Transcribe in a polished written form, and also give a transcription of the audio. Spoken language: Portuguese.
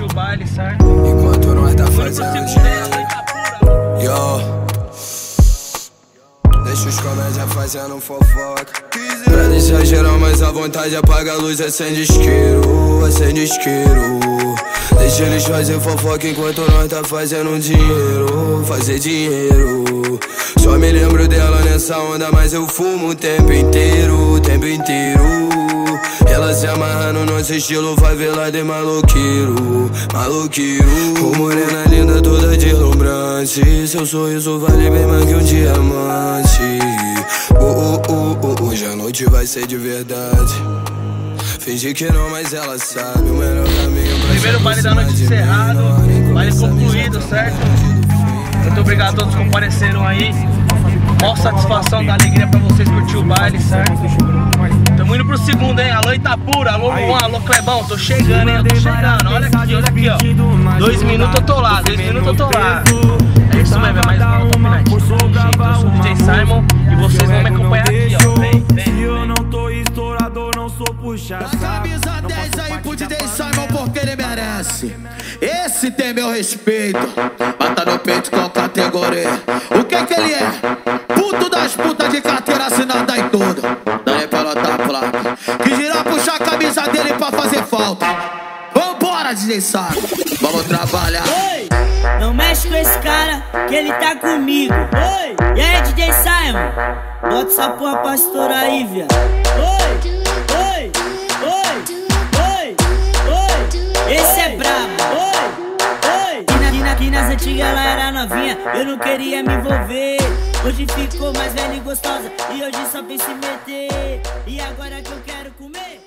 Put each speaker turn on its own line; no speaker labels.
o baile, certo?
Enquanto nós tá fazendo dinheiro. Deixa os comédia fazendo fofoca. Pra deixar geral mais à vontade, apaga a luz, acende isqueiro, acende isqueiro. Deixa eles fazer fofoca enquanto nós tá fazendo dinheiro, fazer dinheiro. Só me lembro dela nessa onda, mas eu fumo o tempo inteiro, o tempo inteiro. Ela se amarra no nosso estilo, vai ver lá de maloqueiro, maloqueiro. Ô morena linda, toda deslumbrante, seu sorriso vale bem mais que um diamante. Hoje a noite vai ser de verdade. Fingi que não, mas ela sabe o melhor caminho pra
primeiro baile da noite encerrado, baile concluído, certo? Muito obrigado a todos que compareceram aí. Mó satisfação, da alegria pra vocês curtir o baile, certo? Tamo indo pro segundo, hein? Alô Itapura, alô Luan, alô Clebão, tô chegando, hein? Eu tô chegando, olha aqui, ó. 2 minutos eu tô lá, 2 minutos eu tô lá. É isso mesmo, é mais uma Top Night. Gente, eu sou o DJ Simon e vocês vão me acompanhar aqui, ó. Vem, vem.
Se eu não tô estourado, não sou puxa.
A camisa 10 aí pro DJ Simon porque ele merece. Esse tem meu respeito. Bata no peito com categoria. O que ele é? Puto das putas de carteira assinada e tudo. Daí pra notar a placa. Que girar puxar a camisa dele pra fazer falta. Vambora, DJ Simon. Vamos trabalhar.
Oi, não mexe com esse cara que ele tá comigo. Oi, e aí DJ Simon? Bota essa porra pra estourar aí, viado. Oi, oi, oi, oi, oi. Esse é brabo. Oi, oi. Aqui nas antigas ela era novinha, eu não queria me envolver. Hoje ficou mais velha e gostosa e hoje só vem se meter. E agora que eu quero comer.